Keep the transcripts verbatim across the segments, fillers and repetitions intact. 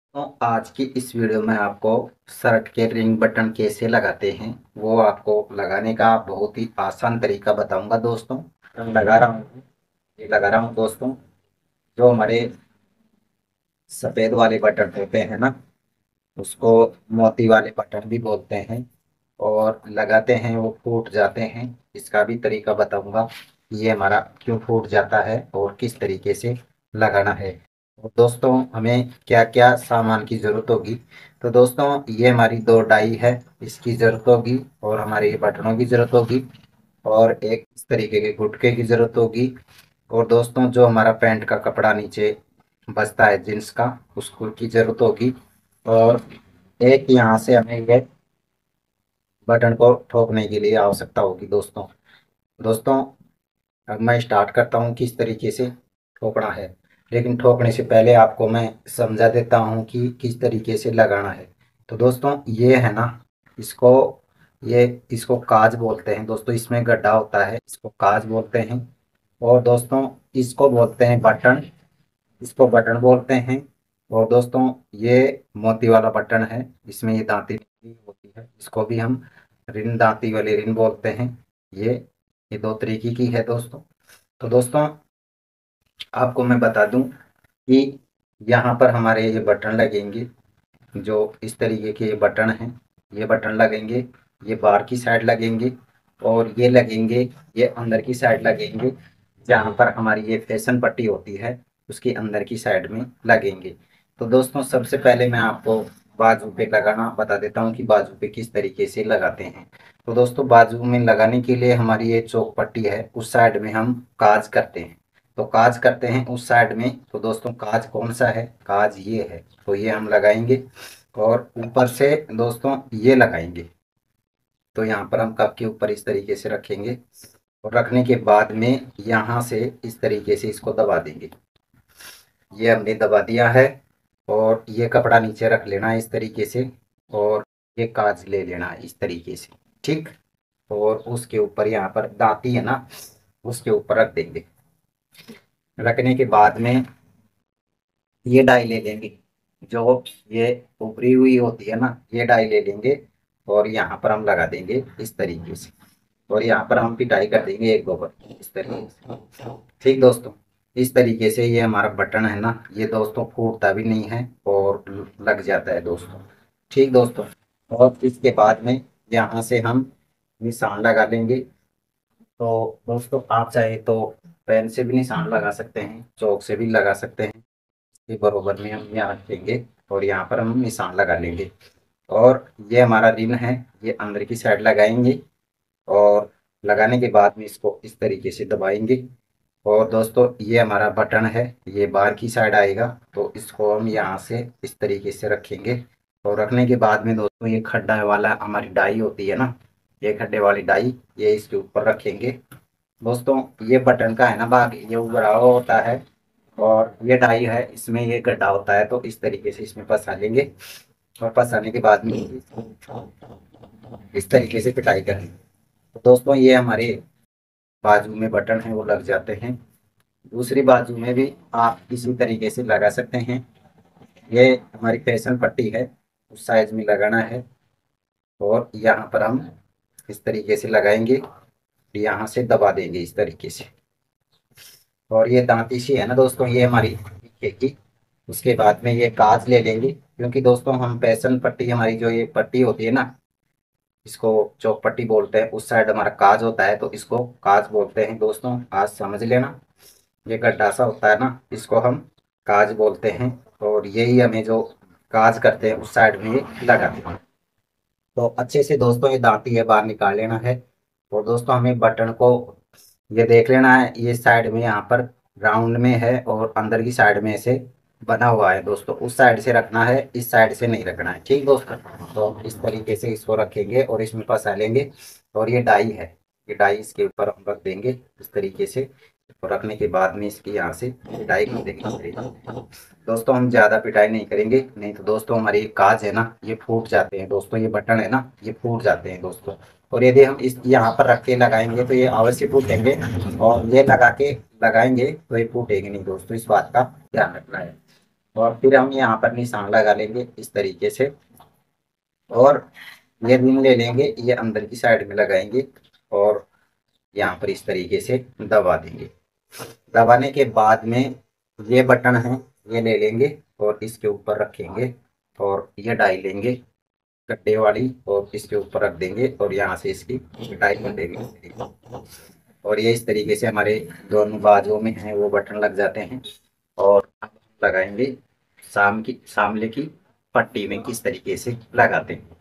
तो आज की इस वीडियो में आपको शर्ट के रिंग बटन कैसे लगाते हैं वो आपको लगाने का बहुत ही आसान तरीका बताऊंगा दोस्तों। मैं लगा रहा हूँ ये लगा रहा हूँ दोस्तों। जो हमारे सफ़ेद वाले बटन होते हैं ना, उसको मोती वाले बटन भी बोलते हैं। और लगाते हैं वो फूट जाते हैं। इसका भी तरीका बताऊंगा। ये हमारा क्यों फूट जाता है और किस तरीके से लगाना है। तो दोस्तों हमें क्या क्या सामान की ज़रूरत होगी। तो दोस्तों ये हमारी दो डाई है, इसकी ज़रूरत होगी। और हमारे ये बटनों की ज़रूरत होगी। और एक इस तरीके के गुटके की ज़रूरत होगी। और दोस्तों जो हमारा पैंट का कपड़ा नीचे बचता है जींस का, उसको की ज़रूरत होगी। और एक यहाँ से हमें ये बटन को ठोकने के लिए आवश्यकता होगी दोस्तों। दोस्तों अब मैं स्टार्ट करता हूँ किस तरीके से ठोकना है। लेकिन ठोकने से पहले आपको मैं समझा देता हूँ कि किस तरीके से लगाना है। तो दोस्तों ये है ना, इसको ये इसको काज बोलते हैं दोस्तों। इसमें गड्ढा होता है, इसको काज बोलते हैं। और दोस्तों इसको बोलते हैं बटन, इसको बटन बोलते हैं। और दोस्तों ये मोती वाला बटन है, इसमें ये दांती होती है, इसको भी हम रिन दांती वाली रिन बोलते हैं। ये ये दो तरीके की है दोस्तों। तो दोस्तों आपको मैं बता दूं कि यहाँ पर हमारे ये बटन लगेंगे। जो इस तरीके के ये बटन हैं, ये बटन लगेंगे, ये बाहर की साइड लगेंगे। और ये लगेंगे, ये अंदर की साइड लगेंगे। जहाँ पर हमारी ये फैशन पट्टी होती है उसकी अंदर की साइड में लगेंगे। तो दोस्तों सबसे पहले मैं आपको बाजू पे लगाना बता देता हूँ कि बाजू पे किस तरीके से लगाते हैं। तो दोस्तों बाजू में लगाने के लिए हमारी ये चौक पट्टी है, उस साइड में हम काज करते हैं। तो काज करते हैं उस साइड में। तो दोस्तों काज कौन सा है, काज ये है, तो ये हम लगाएंगे। और ऊपर से दोस्तों ये लगाएंगे। तो यहाँ पर हम कप के ऊपर इस तरीके से रखेंगे। और रखने के बाद में यहाँ से इस तरीके से इसको दबा देंगे। ये हमने दबा दिया है। और ये कपड़ा नीचे रख लेना है इस तरीके से। और ये काज ले लेना है इस तरीके से, ठीक। और उसके ऊपर यहाँ पर दांती है ना, उसके ऊपर रख देंगे। रखने के बाद में ये डाई ले लेंगे। जो ये उभरी हुई होती है ना, ये डाई ले लेंगे। और यहाँ पर हम लगा देंगे इस तरीके से। और यहाँ पर हम पिटाई कर देंगे एक दो बार इस तरीके से, ठीक दोस्तों। इस तरीके से ये हमारा बटन है ना, ये दोस्तों फूटता भी नहीं है और लग जाता है दोस्तों, ठीक दोस्तों। और इसके बाद में यहाँ से हम निशान लगा लेंगे। तो दोस्तों आप चाहे तो पेन से भी निशान लगा सकते हैं, चौक से भी लगा सकते हैं। के बरोबर में हम यहाँ रखेंगे और यहाँ पर हम निशान लगा लेंगे। और ये हमारा रिन है, ये अंदर की साइड लगाएंगे। और लगाने के बाद में इसको इस तरीके से दबाएंगे। और दोस्तों ये हमारा बटन है, ये बाहर की साइड आएगा। तो इसको हम यहाँ से इस तरीके से रखेंगे। और रखने के बाद में दोस्तों ये खड्डा वाला हमारी डाई होती है ना, ये खड्डे वाली डाई, ये इसके ऊपर रखेंगे। दोस्तों ये बटन का है ना भाग, ये उभरा हुआ होता है। और ये डाई है, इसमें ये गड्ढा होता है। तो इस तरीके से इसमें फंसा लेंगे। और फंसाने के बाद में इस तरीके से पिटाई करेंगे। तो दोस्तों ये हमारे बाजू में बटन है वो लग जाते हैं। दूसरी बाजू में भी आप इसी तरीके से लगा सकते हैं। ये हमारी फैशन पट्टी है, उस साइज में लगाना है। और यहाँ पर हम इस तरीके से लगाएंगे, यहाँ से दबा देंगे इस तरीके से। और ये दांती सी है ना दोस्तों, ये हमारी पीछे की। उसके बाद में ये काज ले लेंगे, क्योंकि दोस्तों हम फैशन पट्टी, हमारी जो ये पट्टी होती है ना, इसको चौक पट्टी बोलते हैं, उस साइड हमारा काज होता है, तो इसको काज बोलते हैं दोस्तों, आज समझ लेना। ये गड्ढा सा होता है ना, इसको हम काज बोलते हैं। और यही हमें जो काज करते हैं उस साइड में ये लगाते हैं। तो अच्छे से दोस्तों ये दांती है बाहर निकाल लेना है। और दोस्तों हमें बटन को ये देख लेना है, ये साइड में यहाँ पर राउंड में है और अंदर की साइड में से बना हुआ है दोस्तों, उस साइड से रखना है, इस साइड से नहीं रखना है, ठीक दोस्तों। तो इस तरीके से इसको रखेंगे और इसमें फंसा लेंगे। और ये डाई है, ये डाई इसके ऊपर हम रख देंगे इस तरीके से। और रखने के बाद में इसकी यहाँ से पिटाई कर देंगे इस तरीके से। दोस्तों हम ज़्यादा पिटाई नहीं करेंगे, नहीं तो दोस्तों हमारी ये काज है ना, ये फूट जाते हैं दोस्तों, ये बटन है ना, ये फूट जाते हैं दोस्तों। और यदि हम इस यहाँ पर रख के लगाएंगे तो ये अवश्य फूटेंगे। और ये लगा के लगाएंगे तो ये फूटेंगे नहीं दोस्तों, इस बात का ध्यान रखना है। और फिर हम यहाँ पर निशान लगा लेंगे इस तरीके से, और ये रिंग ले लेंगे, ये अंदर की साइड में लगाएंगे और यहाँ पर इस तरीके से दबा देंगे। दबाने के बाद में ये बटन है, ये ले लेंगे और इसके ऊपर रखेंगे और ये डाई लेंगे गड्ढे वाली और इसके ऊपर रख देंगे और यहाँ से इसकी पिटाई कर देंगे। और ये इस तरीके से हमारे दोनों बाजुओं में हैं वो बटन लग जाते हैं। और अब हम लगाएंगे साम की सामने की पट्टी में किस तरीके से लगाते हैं।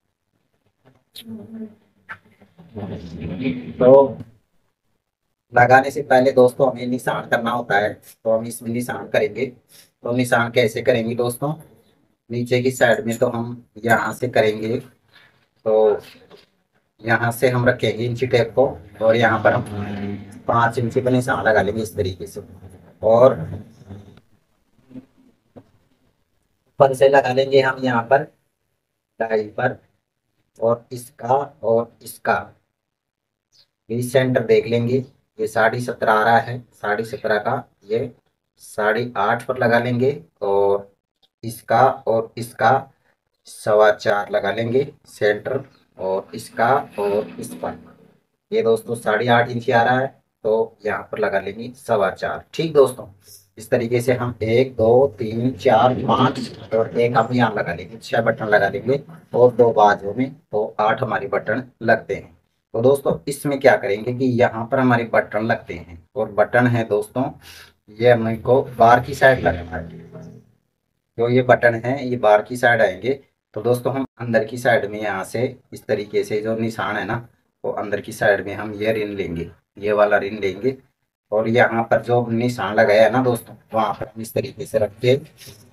तो लगाने से पहले दोस्तों हमें निशान करना होता है, तो हम इसमें निशान करेंगे। तो निशान कैसे करेंगे दोस्तों, नीचे की साइड में तो हम यहाँ से करेंगे, तो यहाँ से हम रखेंगे इंची टेप को और यहाँ पर हम पाँच इंची पर निशान लगा लेंगे इस तरीके से, और ऊपर से लगा लेंगे हम यहाँ पर डाई पर, और इसका और इसका भी सेंटर देख लेंगे। ये साढ़े सत्रह आ रहा है, साढ़े सत्रह का ये साढ़े आठ पर लगा लेंगे, और इसका और इसका सवा चार लगा लेंगे सेंटर, और इसका और इस पर ये दोस्तों साढ़े आठ इंच आ रहा है, तो यहाँ पर लगा लेंगे सवा चार। ठीक दोस्तों, इस तरीके से हम एक दो तीन चार पाँच और एक हम यहाँ लगा लेंगे, छह बटन लगा लेंगे और दो बाजुओं में, तो आठ हमारे बटन लगते हैं। तो दोस्तों इसमें क्या करेंगे कि यहाँ पर हमारे बटन लगते हैं, और बटन है दोस्तों ये हमको बाहर की साइड लगाना है। जो ये बटन है ये बाहर की साइड आएंगे, तो दोस्तों हम अंदर की साइड में यहाँ से इस तरीके से जो निशान है ना, वो अंदर की साइड में हम ये रिन लेंगे, ये वाला रिन लेंगे, और यहाँ पर जो निशान लगाया है ना दोस्तों, वहाँ पर हम इस तरीके से रख के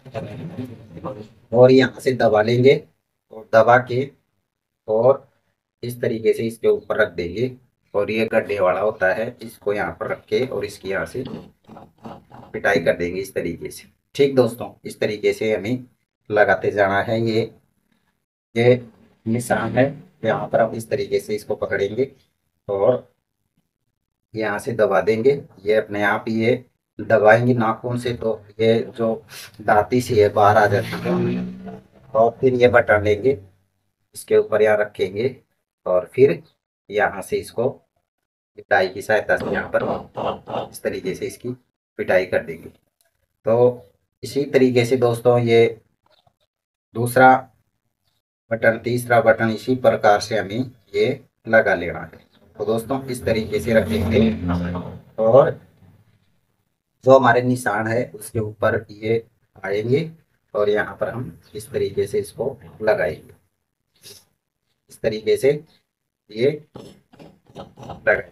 और यहाँ से दबा लेंगे, और दबा के और इस तरीके से इसके ऊपर रख देंगे, और ये गड्ढे वाला होता है, इसको यहाँ पर रख के और इसकी यहाँ से पिटाई कर देंगे इस तरीके से। ठीक दोस्तों, इस तरीके से हमें लगाते जाना है। ये ये निशान है, यहाँ पर हम इस तरीके से इसको पकड़ेंगे और यहाँ से दबा देंगे, ये अपने आप ही ये दबाएंगे नाखून से, तो ये जो दांती सी है बाहर आ जाती है। और फिर ये बटन लेंगे, इसके ऊपर यहाँ रखेंगे, और फिर यहाँ से इसको पिटाई की सहायता से यहाँ पर इस तरीके से इसकी पिटाई कर देंगे। तो इसी तरीके से दोस्तों ये दूसरा बटन, तीसरा बटन इसी प्रकार से हमें ये लगा लेना है। तो दोस्तों इस तरीके से रखेंगे, और जो हमारे निशान है उसके ऊपर ये आएंगे, और यहाँ पर हम इस तरीके से इसको लगाएंगे, इस तरीके से ये लगाएंगे।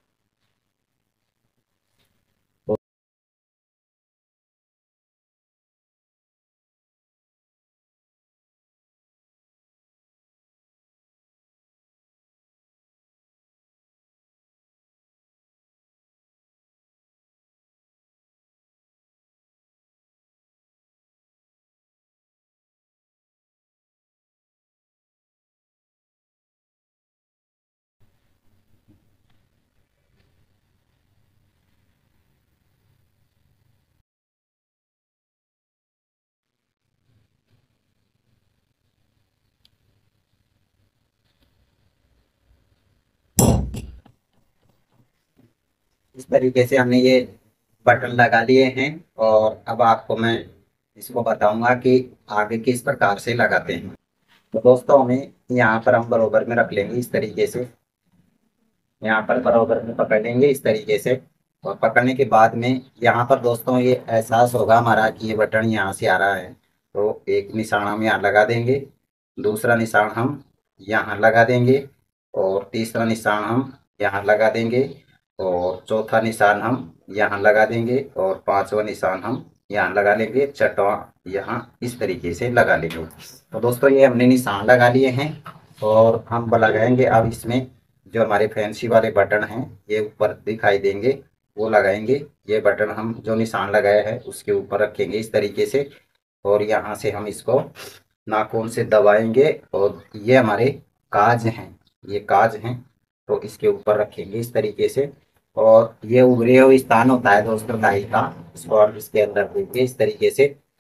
इस तरीके से हमने ये बटन लगा लिए हैं, और अब आपको मैं इसको बताऊंगा कि आगे किस प्रकार से लगाते हैं। तो दोस्तों हमें यहाँ पर हम बरोबर में रख लेंगे इस तरीके से, यहाँ पर बरोबर में पकड़ लेंगे इस तरीके से, और पकड़ने के बाद में यहाँ पर दोस्तों ये एहसास होगा हमारा कि ये बटन यहाँ से आ रहा है, तो एक निशान हम यहाँ लगा देंगे, दूसरा निशान हम यहाँ लगा देंगे, और तीसरा निशान हम यहाँ लगा देंगे, और चौथा निशान हम यहाँ लगा देंगे, और पांचवा निशान हम यहाँ लगा लेंगे, छठवां यहाँ इस तरीके से लगा लेंगे। तो दोस्तों ये हमने निशान लगा लिए हैं, और हम लगाएंगे अब इसमें जो हमारे फैंसी वाले बटन हैं ये ऊपर दिखाई देंगे, वो लगाएंगे। ये बटन हम जो निशान लगाया है उसके ऊपर रखेंगे इस तरीके से, और यहाँ से हम इसको नाखून से दबाएंगे, और ये हमारे काज हैं, ये काज हैं, तो इसके ऊपर रखेंगे इस तरीके से। और ये उभरे हुए स्थान होता है दोस्तों डाई का, इसको हम इसके अंदर देंगे इस तरीके से,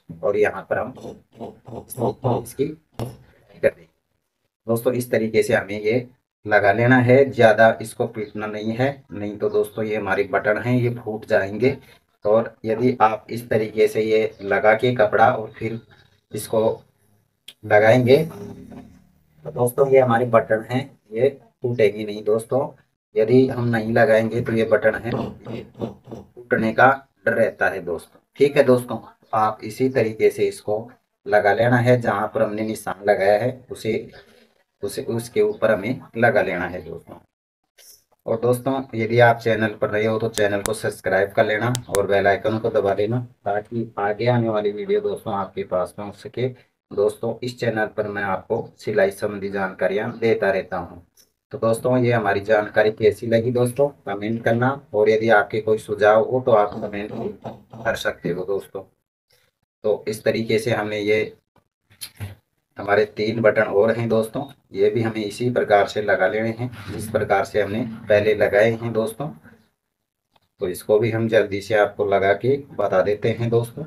और यहाँ पर हम इसकी कर देंगे। दोस्तों इस तरीके से हमें ये लगा लेना है, ज़्यादा इसको पीटना नहीं है, नहीं तो दोस्तों ये हमारे बटन हैं ये फूट जाएंगे। और यदि आप इस तरीके से ये लगा के कपड़ा और फिर इसको लगाएंगे तो दोस्तों ये हमारे बटन हैं ये टूटेगी नहीं दोस्तों। यदि हम नहीं लगाएंगे तो ये बटन है ये टूटने का डर रहता है दोस्तों। ठीक है दोस्तों, आप इसी तरीके से इसको लगा लेना है, जहाँ पर हमने निशान लगाया है उसे उसे उसके ऊपर हमें लगा लेना है दोस्तों। और दोस्तों यदि आप चैनल पर नए हो तो चैनल को सब्सक्राइब कर लेना और बेल आइकन को दबा देना, ताकि आगे आने वाली वीडियो दोस्तों आपके पास पहुंच सके। दोस्तों इस चैनल पर मैं आपको सिलाई संबंधी जानकारियां देता रहता हूं। तो दोस्तों ये हमारी जानकारी कैसी लगी दोस्तों कमेंट करना, और यदि आपके कोई सुझाव हो तो आप कमेंट कर सकते हो दोस्तों। तो इस तरीके से हमने ये हमारे तीन बटन और हैं दोस्तों, ये भी हमें इसी प्रकार से लगा लेने हैं जिस प्रकार से हमने पहले लगाए हैं दोस्तों। तो इसको भी हम जल्दी से आपको लगा के बता देते हैं दोस्तों।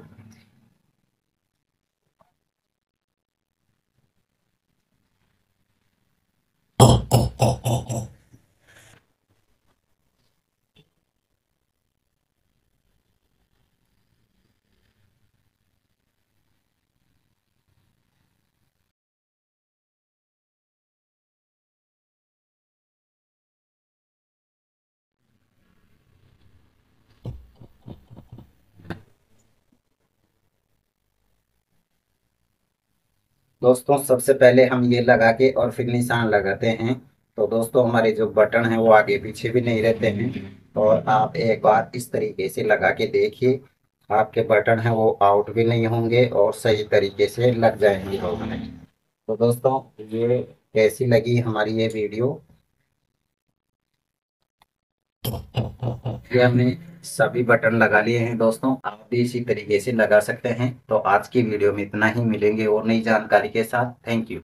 दोस्तों सबसे पहले हम ये लगा के और फिर निशान लगाते हैं, तो दोस्तों हमारे जो बटन हैं वो आगे पीछे भी नहीं रहते हैं। और आप एक बार इस तरीके से लगा के देखिए, आपके बटन हैं वो आउट भी नहीं होंगे और सही तरीके से लग जाएंगे होने। तो दोस्तों ये कैसी लगी हमारी ये वीडियो, ये हमने सभी बटन लगा लिए हैं दोस्तों, आप भी इसी तरीके से लगा सकते हैं। तो आज की वीडियो में इतना ही, मिलेंगे और नई जानकारी के साथ। Thank you.